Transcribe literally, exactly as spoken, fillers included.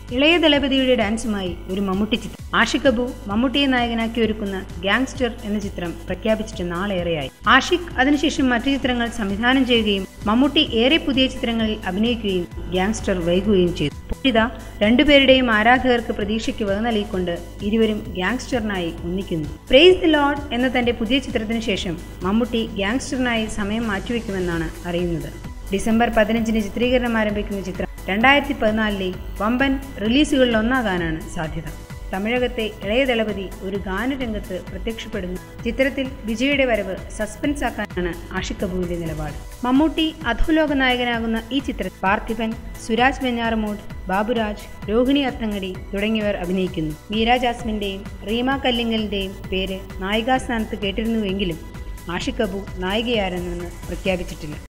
ഇളയ ദളപതിയുടെ ഡാൻസുമായി ഒരു മമ്മൂട്ടി ചിത്രം. ആഷിഖ് അബു മമ്മൂട്ടിയെ നായകനാക്കി ഒരുക്കുന്ന ഗാങ്സ്റ്റർ എന്ന ചിത്രം പ്രഖ്യാപിച്ചിട്ട് നാളേറെയായി. ആഷിഖ് അതിനുശേഷം മറ്റു ചിത്രങ്ങൾ സംവിധാനം ചെയ്യുകയും മമ്മൂട്ടി ഏറെ പുതിയ ചിത്രങ്ങളിൽ അഭിനയിക്കുകയും ഗാങ്സ്റ്റർ വൈകുകയും ചെയ്തു. ഇതാ രണ്ടുപേരുടെയും ആരാധകർക്ക് പ്രതീക്ഷയ്ക്ക് വക നൽകിക്കൊണ്ട് ഇരുവരും ഗാങ്സ്റ്ററിനായി ഒന്നിക്കുന്നു. പ്രൈസ് ദി ലോർഡ് എന്ന തന്റെ പുതിയ ചിത്രത്തിനു ശേഷം മമ്മൂട്ടി ഗാങ്സ്റ്ററിനായി സമയം മാറ്റിവെക്കുമെന്നാണ് അറിയുന്നത്. ഡിസംബർ പതിനഞ്ചിന് ചിത്രീകരണം ആരംഭിക്കുന്ന ചിത്രം രണ്ടായിരത്തി പതിനാലിലെ വമ്പൻ റിലീസുകളിലൊന്നാകാനാണ് സാധ്യത. തമിഴകത്തെ ഇളയ ദളപതി ഒരു ഗാനരംഗത്ത് പ്രത്യക്ഷപ്പെടുന്നു. ചിത്രത്തിൽ വിജയുടെ വരവ് സസ്പെൻസ് ആക്കാനാണ് ആഷിഖ് അബുവിന്റെ നിലപാട്. മമ്മൂട്ടി അധോലോക നായകനാകുന്ന ഈ ചിത്രത്തിൽ പാർത്ഥിപൻ, സുരാജ് വെഞ്ഞാറമൂട്, ബാബുരാജ്, രോഹിണി അത്തങ്ങടി തുടങ്ങിയവർ അഭിനയിക്കുന്നു. മീര ജാസ്മിന്റെയും റീമ കല്ലിങ്ങലിന്റെയും പേര് നായികാസ്ഥാനത്ത് കേട്ടിരുന്നുവെങ്കിലും ആഷിഖ് അബു നായികയാരെന്ന് പ്രഖ്യാപിച്ചിട്ടില്ല.